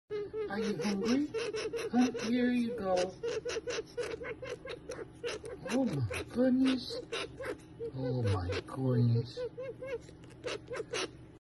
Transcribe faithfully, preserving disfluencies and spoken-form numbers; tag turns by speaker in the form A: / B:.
A: Are you hungry? Huh? Here you go. Oh my goodness. Oh my goodness.